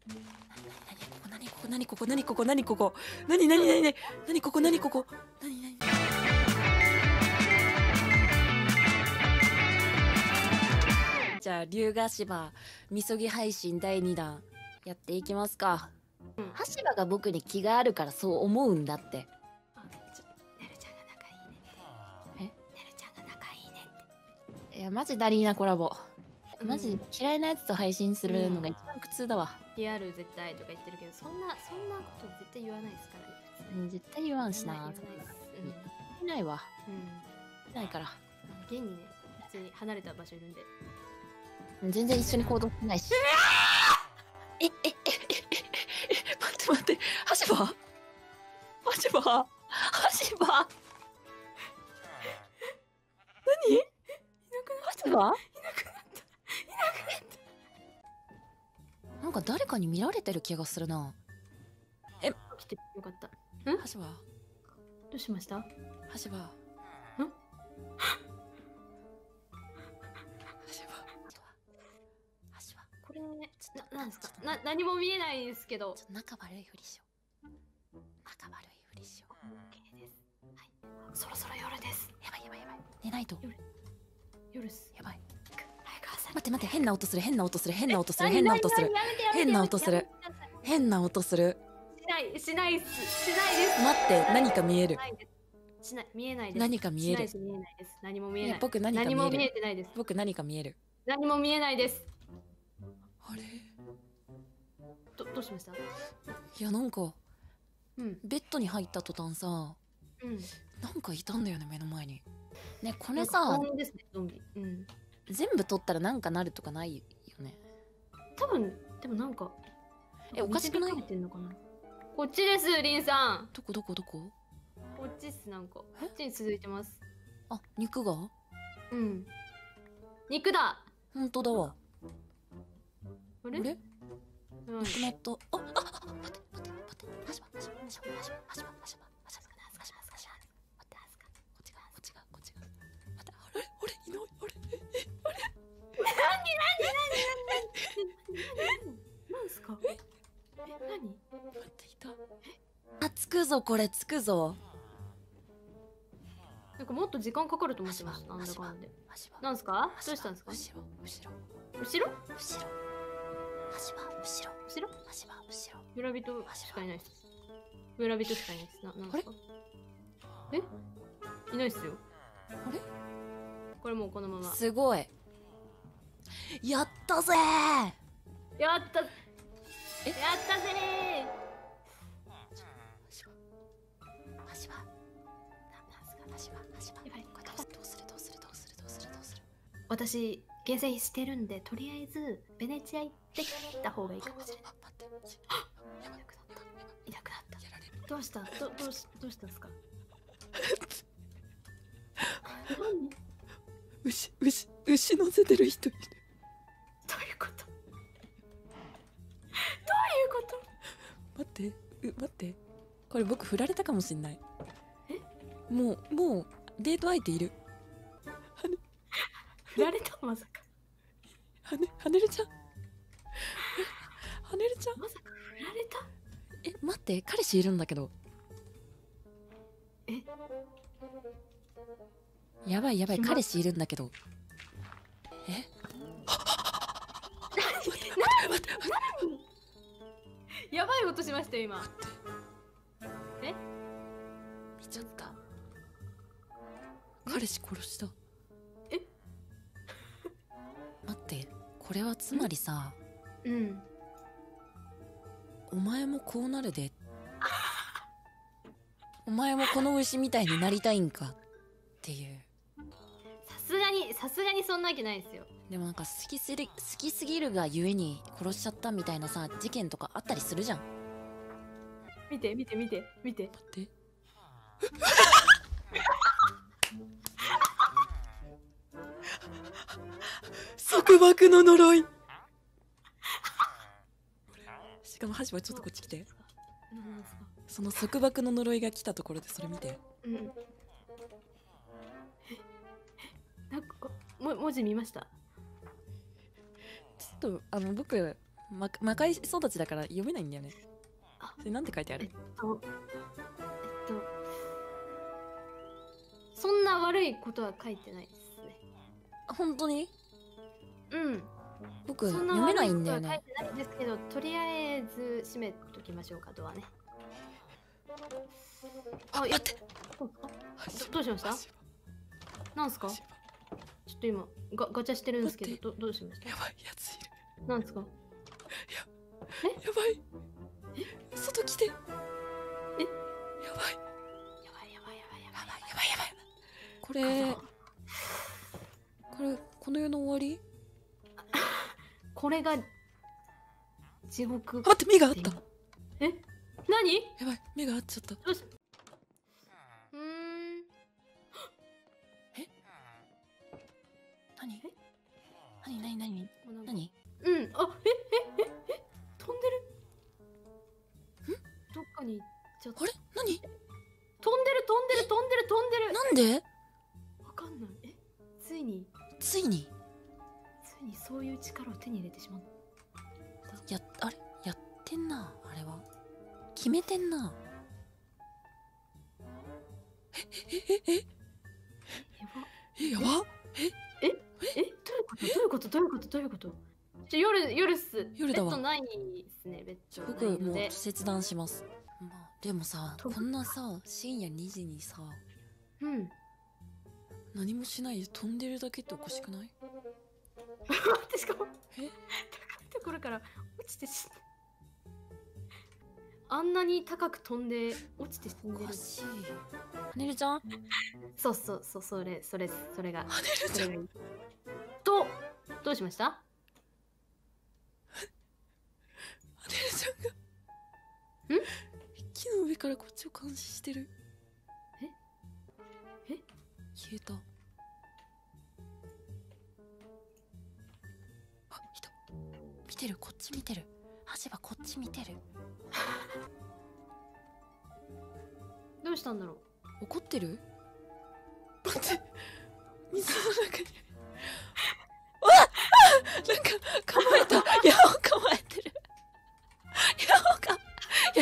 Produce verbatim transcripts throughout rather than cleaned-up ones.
何ここ何ここ何ここ何ここ何何何何何ここ何ここ何何じゃあ龍ヶ芝みそぎ配信だいにだんやっていきますか。羽柴が僕に気があるからそう思うんだって。 ねるちゃんが仲いいねって。え？ねるちゃんが仲いいねって。 いやマジダリーナコラボ。マジ嫌いなやつと配信するのが一番苦痛だわ。 リアル絶対とか言ってるけど、そんなそんなこと絶対言わないですからね。 絶対言わんしな。いないわ。いないから。 現にね、普通に離れた場所いるんで。 全然一緒に行動しないし。ええええええ待って待って、羽柴？羽柴？羽柴？何？いなくなった。羽柴？いなくなった。なんか誰かに見られてる気がするな。 え、来てよかった。ん？ 羽柴？どうしました？ 羽柴？ん？ これな、なんですか？な、何も見えないですけど。 ちょっと仲悪いふりしよう。仲悪いふりしよう。 OK です。はい。そろそろ夜です。 やばいやばいやばい。寝ないと。 夜。夜っす。 やばい。 待って待って、変な音する変な音する変な音する変な音する変な音する変な音する。 しないしないっす。しないです。 待って、何か見える。 しない、見えないです。 何か見える。 見えないです。何も見えない。 僕何か見える。 何も見えてないです。 僕何か見える。 何も見えないです。 あれ？ どどうしました？いやなんか、うん、ベッドに入った途端さ、うん、なんかいたんだよね目の前に。ねこれさ、 ですね、ゾンビ。うん。 全部取ったらなんかなるとかないよね。 多分でもなんか、 えおかしくない？ こっちです、リンさん。 どこどこどこ？ こっちっす、なんかこっちに続いてます。 あ、肉が？ うん。肉だ。 本当だわ。 あれ？ なくなった。あ、あ、待って待って待って待って。はしばはしばはしばはしばはしばはしばはしばはしばはしばはしばはしばはしば。待ってはすか。こっちがこっちがこっちが。待って、あれあれいないあれあれ。 なになになになになに。なんすか。ええなに。 待っていた。あつくぞこれつくぞ。 なんかもっと時間かかると思ってました。なんだかんで。なんすか？どうしたんですか？ 後ろ後ろ後ろ後ろ。足は後ろ後ろ足は後ろ。 村人しかいないです。村人しかいないです。な、なんですか？え？いないっすよ。 あれ？ これもうこのまま。 すごい。やったぜー。 やった。 え？ やったぜー。 足は足は。なんすか足は足は。やばい。これどうするどうするどうするどうするどうする。 私厳選してるんで、とりあえずベネチア行ってきた方がいいかもしれない。 待って、 いなくなった。いなくなった。どうした？どどうしどうしたんですか？ 牛牛牛乗せてる人いる。 どういうこと？どういうこと？ 待ってう待って。これ僕振られたかもしんない。 え？ もうもうデート相手いる。 振られた？まさか。 はね、はねるちゃん。はねるちゃん。 まさか振られた？ え、待って、彼氏いるんだけど。 え？ やばいやばい、彼氏いるんだけど。え？ 待って待って。やばい音しましたよ今。え？ 見ちゃった。彼氏殺した。 え？ 待って、これはつまりさ、 うん、 お前もこうなるで。お前もこの牛みたいになりたいんかっていう。 さすがにさすがにそんなわけないですよ。 でもなんか好きすぎ好きすぎるがゆえに殺しちゃったみたいなさ事件とかあったりするじゃん。 見て見て見て見て。 待って。束縛の呪い。しかも羽柴ちょっとこっち来て。その束縛の呪いが来たところでそれ見て。 うん。なんかこも文字見ました。 ちょっとあの僕ま魔界育ちだから読めないんだよね。 あそれなんて書いてある？ えっとえっとそんな悪いことは書いてないですね。 あ、本当に？ うん。 僕そんな読めない悪いことはんだよね。 書いてないんですけど、とりあえず閉めときましょうか、ドアね。あ、 待って。 どどうしました？なんすか？ちょっと今ガガチャしてるんですけど、どどうしました？ やばいやついる。 なんですか？ やばい。え？外来て。え？やばい。 やばいやばいやばいやばいやばいやばいやばい。これこれこの世の終わり？ これが地獄。 待って、目があった。 え？何？ やばい、目が合っちゃった。 どうしうーん。 え？何？何何何何？ うん、あ、ええええ飛んでる。ん？どっかに行っちゃった。 あれ？何？ 飛んでる飛んでる飛んでる飛んでる。 なんで？ わかんない。え？ついについについにそういう力を手に入れてしまった。 やあれやってんな、あれは決めてんな。えええええやばえええどういうことどういうことどういうことどういうこと？じゃ夜夜っす。 夜だわ。 ベッドないですね。ベッド僕ないので。 もう切断します。まあでもさ、こんなさ深夜にじにさ、 うん。 何もしないで飛んでるだけっておかしくない？ 待って、しかもえ高いところから落ちて死んだ。あんなに高く飛んで落ちて死んでる。 おかしい。はねるちゃん？ そうそうそう、それそれそれが。 はねるちゃん。 とどうしました？ はねるちゃんがん？ 木の上からこっちを監視してる。 え？え？ 消えた。あ、いた。見てる、こっち見てる。はじばこっち見てる。 どうしたんだろう？ 怒ってる？待って、水の中にわっ、なんか構えた。矢を構えてる。矢をかや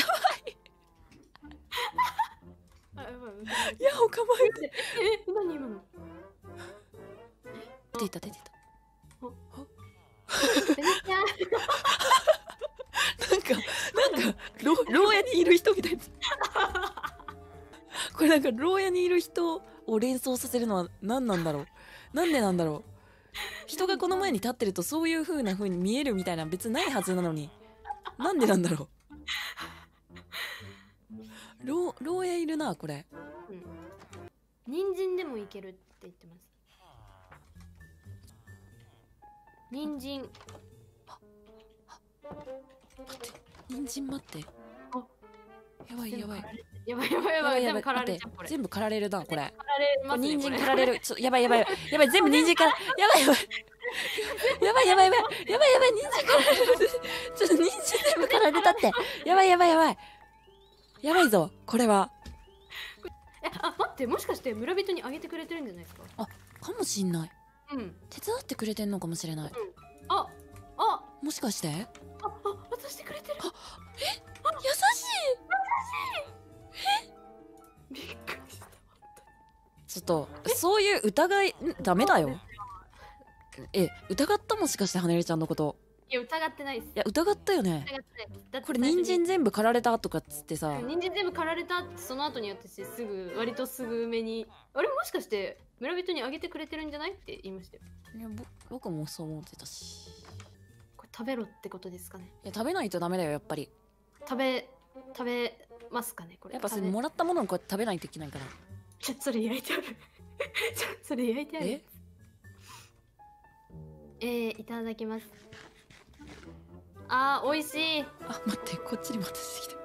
ばい。 あ、やばい。 矢を構えて。 え、何今の？ 出ていた出ていた。なんかなんか牢屋にいる人みたいな。これなんか牢屋にいる人を連想させるのは何なんだろう。なんでなんだろう。人がこの前に立ってるとそういう風な風に見えるみたいな別にないはずなのに、なんでなんだろう。牢牢屋いるなこれ。 うん。人参でもいけるって言ってます。人参。 待って、人参待って。 あ、 やばいやばいやばいやばいやばい。全部刈られちゃう。これ全部刈られるなこれ。 刈られますね。 人参刈られる。ちょやばいやばいやばい、全部人参からやばいやばいやばいやばいやばいやばいやばい人参刈られる。ちょっと人参全部刈られたって。やばいやばいやばいやばいぞこれは。 え、あ、待って、もしかして村人にあげてくれてるんじゃないですか？ あ、かもしんない。 うん。 手伝ってくれてんのかもしれない。 あ、あ、 もしかして？ あ、あ、渡してくれてる。 あ、え、優しい。 え、びっくりした。 ちょっとそういう疑いダメだよ。え、疑った？もしかしてはねるちゃんのこと。 いや、疑ってないです。 いや疑ったよね。 疑ってないです。だってこれ人参全部刈られたとかっつってさ。 人参全部刈られたってその後に私すぐ割とすぐ目に、あれもしかして村人にあげてくれてるんじゃないって言いましたよ。 いやぼ僕もそう思ってたし。 これ食べろってことですかね？ いや食べないとダメだよやっぱり。 食べ食べますかねこれ？ やっぱそれもらったものをこうやって食べないといけないから。 ちょそれ焼いてある。ちょそれ焼いてある。 ええー、いただきます。あー、美味しい。 あ、待って、こっちに待たせてき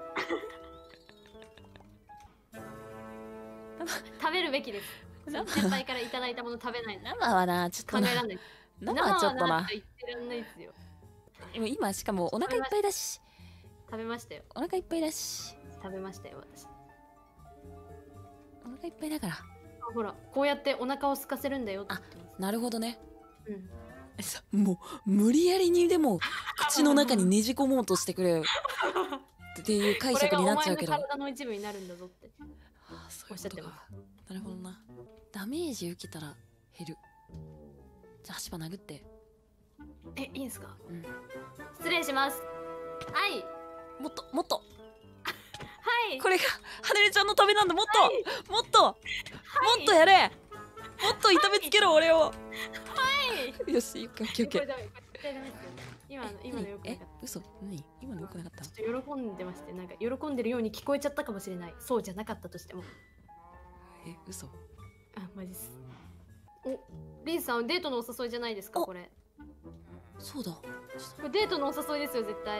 た食べるべきです。先輩からいただいたもの食べないの。 生はな、ちょっとな。 考えらんない。 生はちょっとな。 言ってらんないですよ。 でも今しかもお腹いっぱいだし。 食べましたよ。 お腹いっぱいだし。 食べましたよ私。 お腹いっぱいだから。 ほら、こうやってお腹を空かせるんだよってあ、なるほどね。 うん。 えさもう無理やりにでも口の中にねじ込もうとしてくれよっていう解釈になっちゃうけど、 これがお前の体の一部になるんだぞってああそうおっしゃってまいうことか。なるほどな。ダメージ受けたら減る。じゃあ足場殴って。 え、いいんすか？ うん。 失礼します。はいもっともっとはいこれがはねるちゃんのためなんだ。もっと、 はいもっと、もっとやれ。もっと痛めつけろ俺を。 はいよし、オッケーオッケーオッケー。 これダメ、これ絶対ダメですよ。今の今のよくなえかっ、 嘘？何？今のよくなかった？ た。ちょっと喜んでまして、なんか喜んでるように聞こえちゃったかもしれない。そうじゃなかったとしても。 え、嘘？ あ、マジっす。お、リンさんデートのお誘いじゃないですかおこれ。 そうだ。 これデートのお誘いですよ絶対。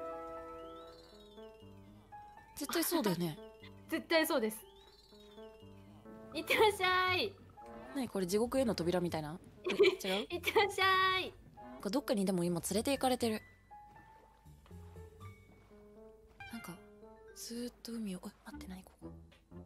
絶対そうだよね。 絶対そうです。いってらっしゃい。 何これ地獄への扉みたいな？え違う？ いってらっしゃい。 なんかどっかにでも今連れて行かれてる。なんかずーっと海を、おい待って、何ここ？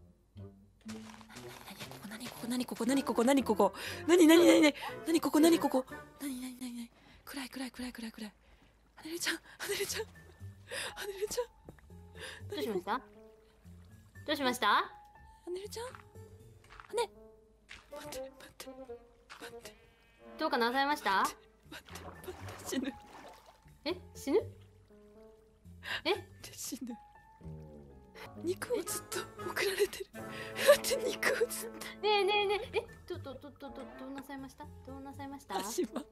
何ここ何ここ何ここ何ここ何何何何何ここ何ここ何何何何暗い暗い暗い暗い暗い。はねるちゃんはねるちゃんはねるちゃんどうしました？どうしました？ はねるちゃんはね待って待って待ってどうかなさいました？ 待って待って死ぬえ、死ぬ？え、 死ぬ。肉をずっと送られてる。待って肉をずっと。 ねえねえねえ、え、どどどどどどうなさいました？どうなさいました？ 足場。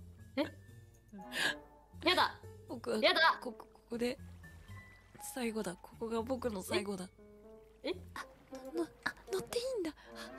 やだ。 僕はやだ。 ここここで最後だ。ここが僕の最後だ。 え？ あのあ乗っていいんだ。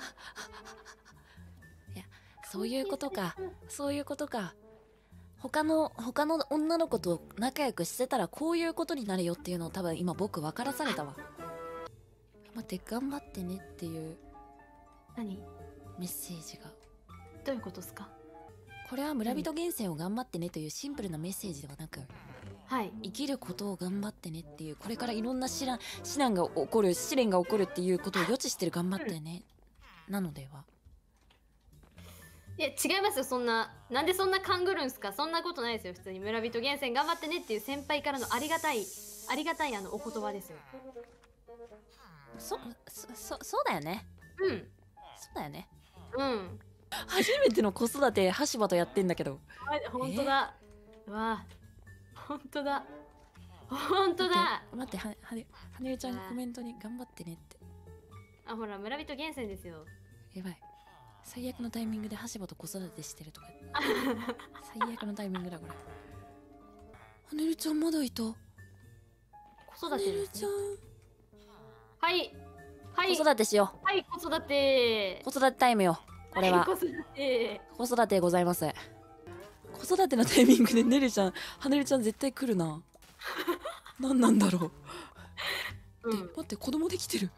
いやそういうことか。そういうことか。他の他の女の子と仲良くしてたらこういうことになるよっていうのを多分今僕分からされたわ。待って頑張ってねっていう何？ メッセージが。 どういうことですか？ これは村人厳選を頑張ってねというシンプルなメッセージではなく、 はい。 生きることを頑張ってねっていう、これからいろんな試練試練が起こる試練が起こるっていうことを予知してる頑張ってねなのでは。 いや違いますよ。そんななんでそんな勘ぐるんすか？そんなことないですよ。普通に村人厳選頑張ってねっていう先輩からのありがたいありがたいあのお言葉ですよ。 そそそそうだよね。 うんそうだよね。 うん初めての子育て橋場とやってんだけど。 あ本当だ。うわ本当だ本当だ。 待って、ははねはねるちゃんコメントに頑張ってねって。 あほら村人厳選ですよ。 やばい、最悪のタイミングで橋場と子育てしてるとか最悪のタイミングだこれ。はねるちゃんまだいた。 子はね育てですね。 るちゃんはいはい子育てしよはい子育て。 う。子育てタイムよこれは。 はい子育て。 子育てございます。子育てのタイミングでねるちゃんはねるちゃん絶対来るな。何なんだろう。 うんで待って、子供できてる。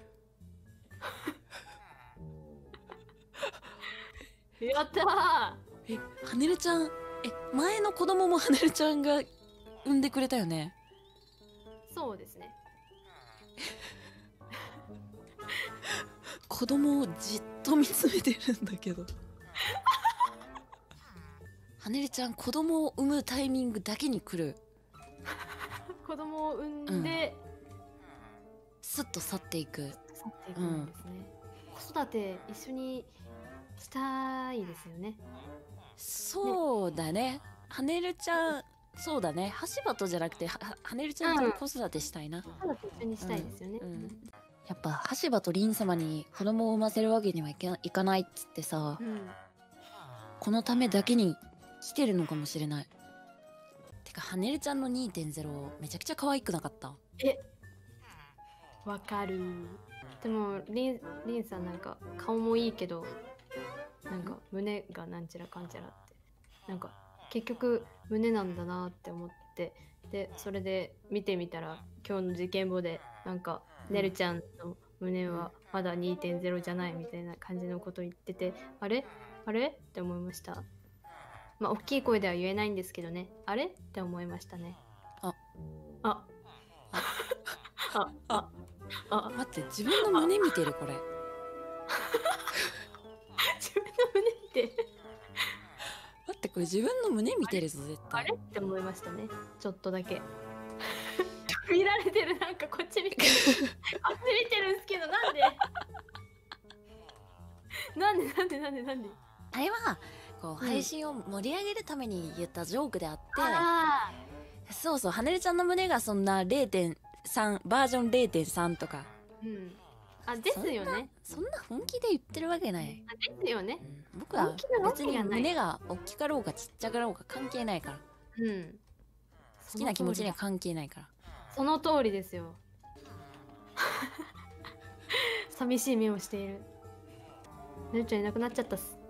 やったー。 えはねるちゃん、え前の子供もはねるちゃんが産んでくれたよね。 そうですね。 子供をじっと見つめてるんだけどはねるちゃん子供を産むタイミングだけに来る。 子供を産んで、 スッと去っていく。 去っていくんですね。子育て一緒にしたいですよね。 そうだね。はねるちゃんそうだね。橋場とじゃなくてははねるちゃんと子育てしたいな。 子育て一緒にしたいですよね。 うんうんやっぱ橋場と凛様に子供を産ませるわけにはいけないかないっつってさ、 うんこのためだけに来てるのかもしれない。てかはねるちゃんの にてんゼロ めちゃくちゃ可愛くなかった？ えわかる。でもりんりんさんなんか顔もいいけどなんか胸がなんちゃらかんちゃらってなんか結局胸なんだなって思って、でそれで見てみたら今日の事件簿でなんかねるちゃんの胸はまだ にてんゼロ じゃないみたいな感じのこと言ってて、あれあれって思いました。まあ大きい声では言えないんですけどね、あれって思いましたね。 あああああ待って、自分の胸見てるこれ。 自分の胸見て待って、 これ自分の胸見てるぞ絶対。 あれって思いましたね、ちょっとだけ。見られてる、なんかこっち見てるこっち見てるんですけど、なんでなんでなんでなんでなんであれはこううん配信を盛り上げるために言ったジョークであって、 あそうそう、はねるちゃんの胸がそんな れいてんさん バージョン れいてんさんとか、 ーうんあですよね。 そんな本気で言ってるわけない、 あですよね。 うん、僕は本気なわ別にけがない胸が大きかろうがちっちゃかろうが関係ないから、 うん好きな気持ちには関係ないから。 その通りですよ。寂しい目をしている。ねるちゃんいなくなっちゃったっす。